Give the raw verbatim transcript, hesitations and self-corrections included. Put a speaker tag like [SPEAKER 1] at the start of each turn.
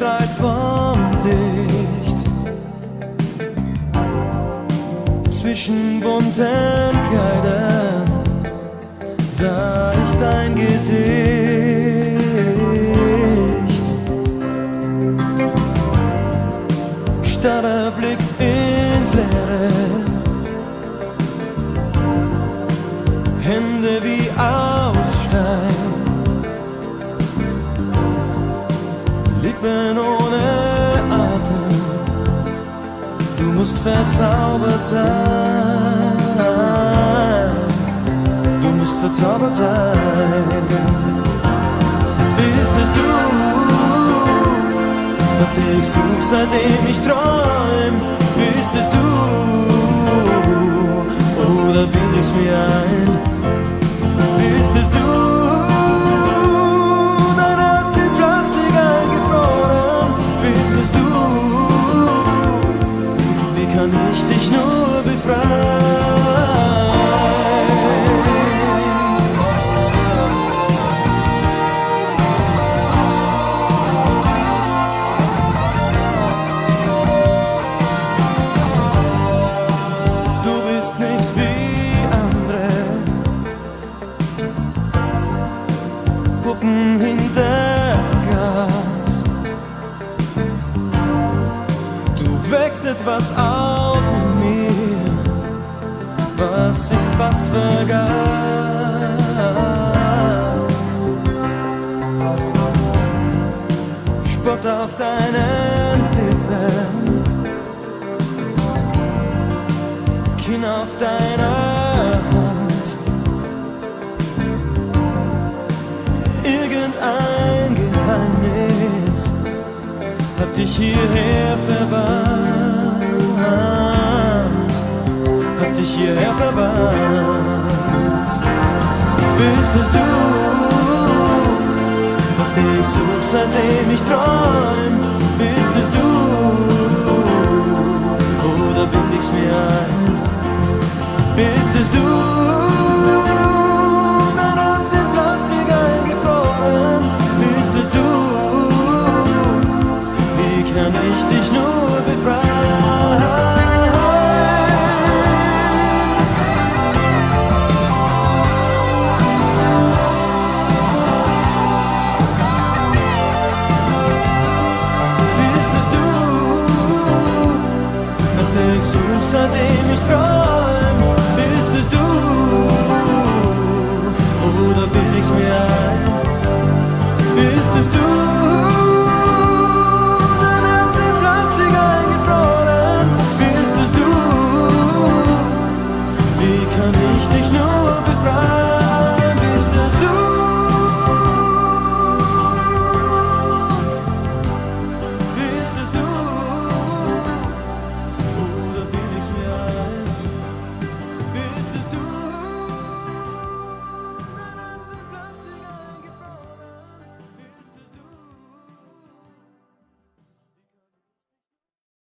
[SPEAKER 1] strahlt vom Licht. Zwischen bunten Kleidern sah ich dein Gesicht. Starrer Blick ins Leere, Hände wie aus Stein, Lippen ohne Atem, du musst verzaubert sein, du musst verzaubert sein. Bist es du, nach der ich such, seitdem ich träum? Bist es du, oder bilde ich's mir ein? Bist es du, dein Herz in Plastik eingefroren? Bist es du, wie kann ich dich nur befreien? Du bist nicht wie andere Puppen hinter Glas. Du wächst etwas auf in mir, was ich fast vergaß. Spott auf deinen Lippen, Kinn auf deiner Hand, irgendein Geheimnis hat dich hierher verbannt, hat dich hierher verbannt. Bist es du, nach der ich such, seitdem ich träum? Bist es du, oder bild ich's mir ein? Bist es du, dein Herz in Plastik eingefroren? Bist es du, wie kann ich dich nur befreien? Bist es du, nach der ich such, seitdem ich träum? Bist es du, oder bin